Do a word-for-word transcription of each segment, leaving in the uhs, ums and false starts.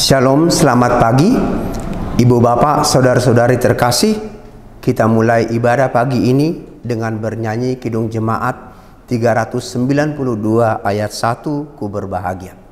Shalom, selamat pagi Ibu Bapak, Saudara-saudari terkasih. Kita mulai ibadah pagi ini dengan bernyanyi Kidung Jemaat tiga ratus sembilan puluh dua ayat satu, Ku berbahagia.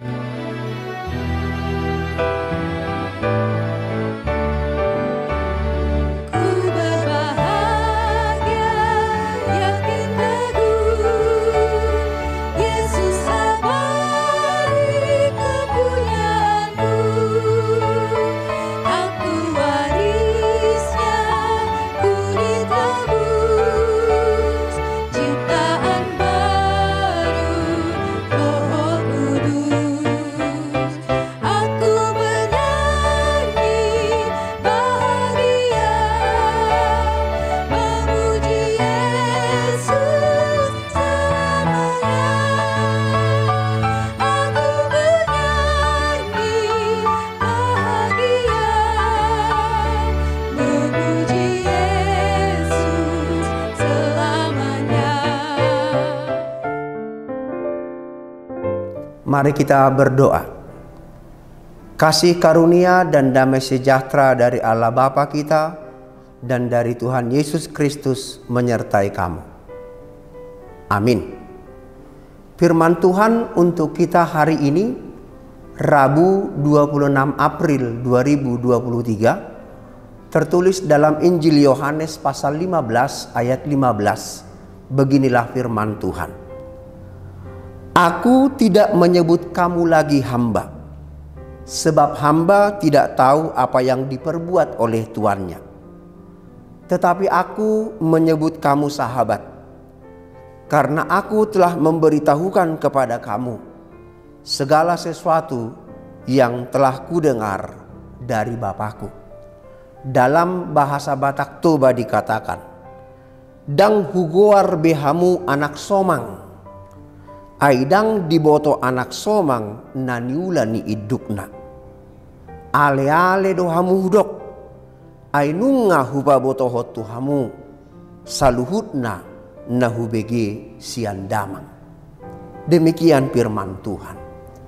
Mari kita berdoa. Kasih karunia dan damai sejahtera dari Allah Bapa kita dan dari Tuhan Yesus Kristus menyertai kamu. Amin. Firman Tuhan untuk kita hari ini, Rabu dua puluh enam April dua ribu dua puluh tiga, tertulis dalam Injil Yohanes pasal lima belas ayat lima belas. Beginilah firman Tuhan. Aku tidak menyebut kamu lagi hamba, sebab hamba tidak tahu apa yang diperbuat oleh tuannya. Tetapi aku menyebut kamu sahabat, karena aku telah memberitahukan kepada kamu segala sesuatu yang telah kudengar dari Bapakku. Dalam bahasa Batak Toba dikatakan, Dang hugoar behamu anak somang, aidang diboto anak somang naniula ni idukna. Ale-ale dohamu hudok, ainunga huba boto hotu hamu, saluhutna nahubege siandamang. Demikian firman Tuhan.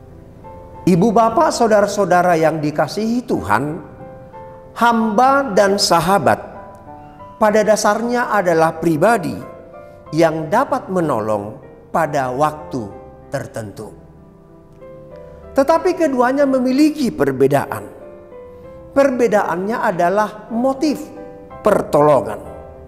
Ibu bapak saudara-saudara yang dikasihi Tuhan, hamba dan sahabat pada dasarnya adalah pribadi yang dapat menolong pada waktu tertentu. Tetapi keduanya memiliki perbedaan. Perbedaannya adalah motif pertolongan.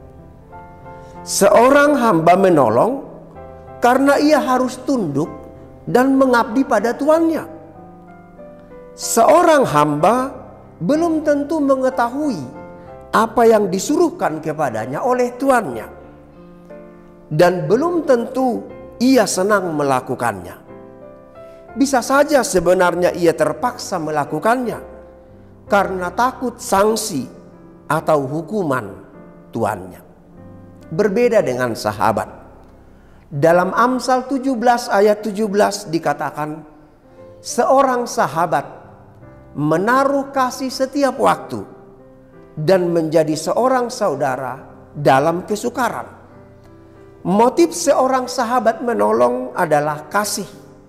Seorang hamba menolong karena ia harus tunduk dan mengabdi pada tuannya. Seorang hamba belum tentu mengetahui apa yang disuruhkan kepadanya oleh tuannya, dan belum tentu ia senang melakukannya. Bisa saja sebenarnya ia terpaksa melakukannya karena takut sanksi atau hukuman tuannya. Berbeda dengan sahabat. Dalam Amsal tujuh belas ayat tujuh belas dikatakan, seorang sahabat menaruh kasih setiap waktu dan menjadi seorang saudara dalam kesukaran. Motif seorang sahabat menolong adalah kasih.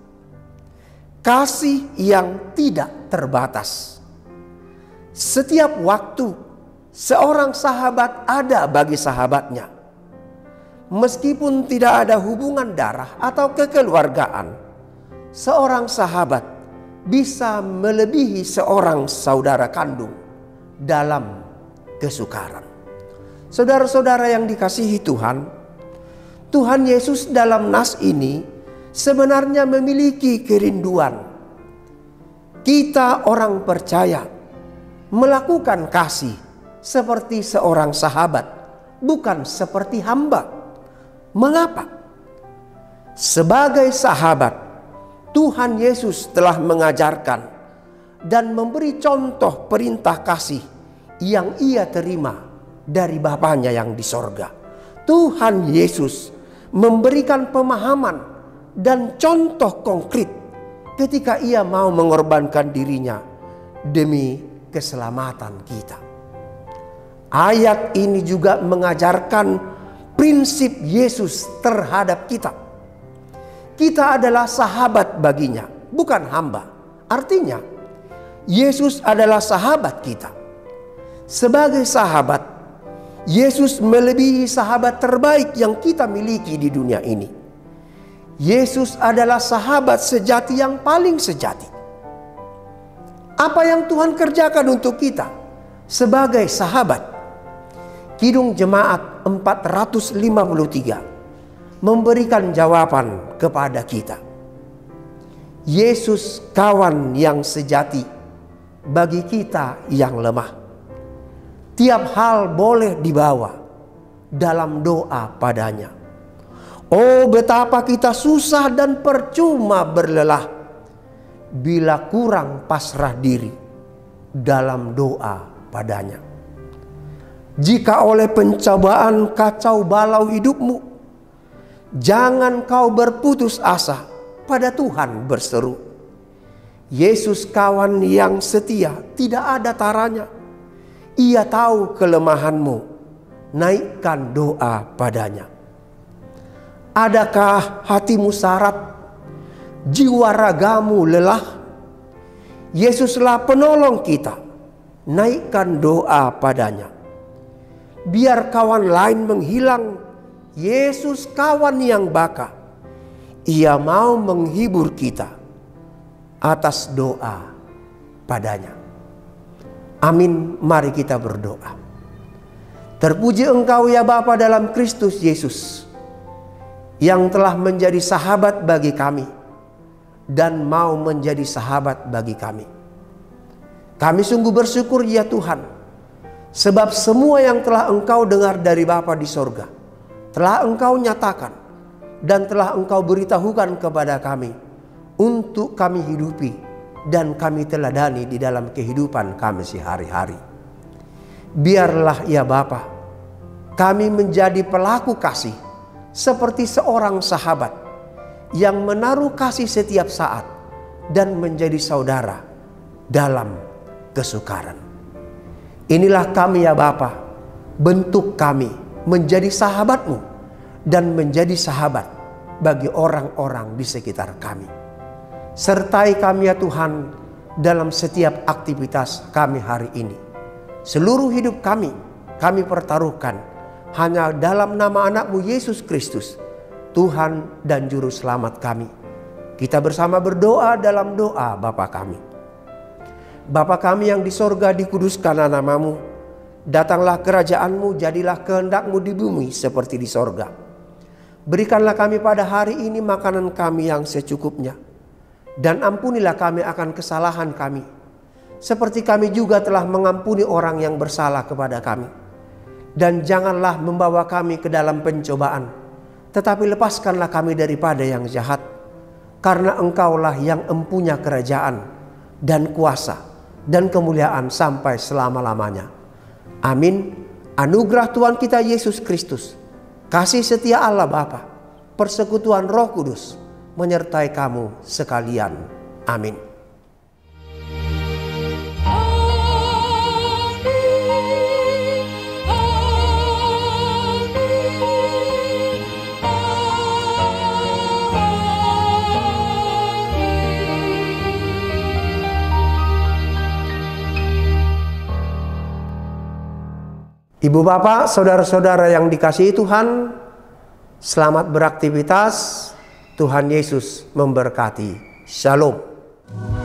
Kasih yang tidak terbatas. Setiap waktu seorang sahabat ada bagi sahabatnya. Meskipun tidak ada hubungan darah atau kekeluargaan, seorang sahabat bisa melebihi seorang saudara kandung dalam kesukaran. Saudara-saudara yang dikasihi Tuhan, Tuhan Yesus dalam nas ini sebenarnya memiliki kerinduan kita orang percaya melakukan kasih seperti seorang sahabat, bukan seperti hamba. Mengapa? Sebagai sahabat, Tuhan Yesus telah mengajarkan dan memberi contoh perintah kasih yang ia terima dari Bapanya yang di sorga. Tuhan Yesus memberikan pemahaman dan contoh konkret ketika ia mau mengorbankan dirinya demi keselamatan kita. Ayat ini juga mengajarkan prinsip Yesus terhadap kita. Kita adalah sahabat baginya, bukan hamba. Artinya, Yesus adalah sahabat kita. Sebagai sahabat, Yesus melebihi sahabat terbaik yang kita miliki di dunia ini. Yesus adalah sahabat sejati yang paling sejati. Apa yang Tuhan kerjakan untuk kita sebagai sahabat? Kidung Jemaat empat ratus lima puluh tiga memberikan jawaban kepada kita. Yesus kawan yang sejati bagi kita yang lemah. Tiap hal boleh dibawa dalam doa padanya. Oh, betapa kita susah dan percuma berlelah bila kurang pasrah diri dalam doa padanya. Jika oleh pencobaan kacau balau hidupmu, jangan kau berputus asa, pada Tuhan berseru. Yesus kawan yang setia, tidak ada taranya. Ia tahu kelemahanmu, naikkan doa padanya. Adakah hatimu syarat, jiwa ragamu lelah? Yesuslah penolong kita, naikkan doa padanya. Biar kawan lain menghilang, Yesus kawan yang baka. Ia mau menghibur kita atas doa padanya. Amin, mari kita berdoa. Terpuji Engkau ya Bapa dalam Kristus Yesus, yang telah menjadi sahabat bagi kami dan mau menjadi sahabat bagi kami. Kami sungguh bersyukur ya Tuhan, sebab semua yang telah Engkau dengar dari Bapa di sorga telah Engkau nyatakan dan telah Engkau beritahukan kepada kami untuk kami hidupi dan kami teladani di dalam kehidupan kami sehari-hari. Biarlah ya Bapa, kami menjadi pelaku kasih seperti seorang sahabat yang menaruh kasih setiap saat dan menjadi saudara dalam kesukaran. Inilah kami ya Bapa, bentuk kami menjadi sahabat-Mu dan menjadi sahabat bagi orang-orang di sekitar kami. Sertai kami ya Tuhan dalam setiap aktivitas kami hari ini. Seluruh hidup kami, kami pertaruhkan hanya dalam nama anak-Mu Yesus Kristus, Tuhan dan Juru Selamat kami. Kita bersama berdoa dalam doa Bapa kami. Bapa kami yang di sorga, dikuduskanlah namamu. Datanglah kerajaan-Mu, jadilah kehendak-Mu di bumi seperti di sorga. Berikanlah kami pada hari ini makanan kami yang secukupnya. Dan ampunilah kami akan kesalahan kami, seperti kami juga telah mengampuni orang yang bersalah kepada kami. Dan janganlah membawa kami ke dalam pencobaan, tetapi lepaskanlah kami daripada yang jahat. Karena Engkaulah yang empunya kerajaan dan kuasa dan kemuliaan sampai selama-lamanya. Amin. Anugerah Tuhan kita Yesus Kristus, kasih setia Allah Bapa, persekutuan Roh Kudus menyertai kamu sekalian. Amin. Ibu bapak, saudara-saudara yang dikasihi Tuhan, selamat beraktivitas. Tuhan Yesus memberkati. Shalom.